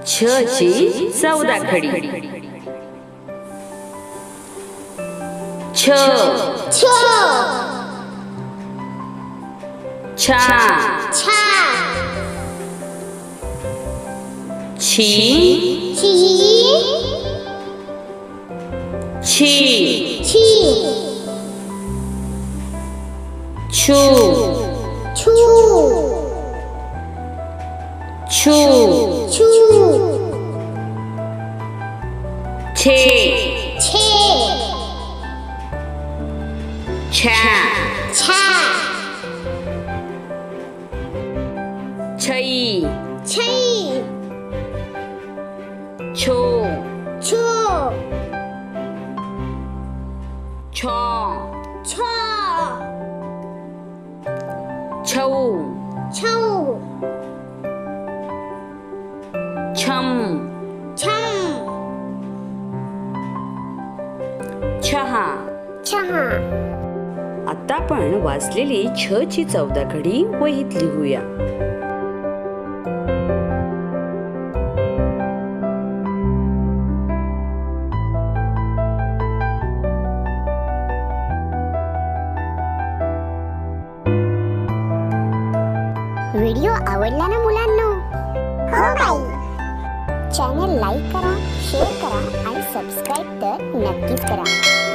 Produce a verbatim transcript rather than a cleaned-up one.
छ ची चौदाखडी। छ छ छा छा छी छी छी छी छू छू छू छू छे छे छा छा छई छई छो छो छो छो छौ छौ छम छम छहा। छहा। आता आपण वाचलेली छ ची चौदाखडी वहीत लिहूया। व्हिडिओ आवडला ना मुलांनो? हो बाई। चॅनल लाईक करा, शेअर करा आणि सबस्क्राइब तर नक्कीच करा।